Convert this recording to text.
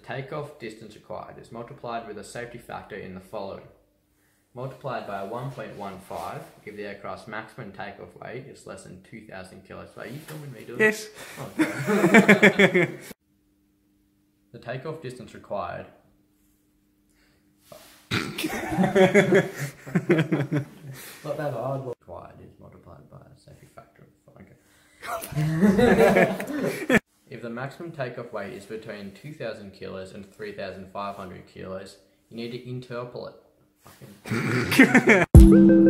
takeoff distance required is multiplied with a safety factor in the following. Multiplied by 1.15 if the aircraft's maximum takeoff weight is less than 2,000 kilos. Are you filming me doing Yes. Oh, okay. The takeoff distance required. Not that hard. Required is multiplied by a safety factor of okay. If the maximum takeoff weight is between 2,000 kilos and 3,500 kilos, you need to interpolate.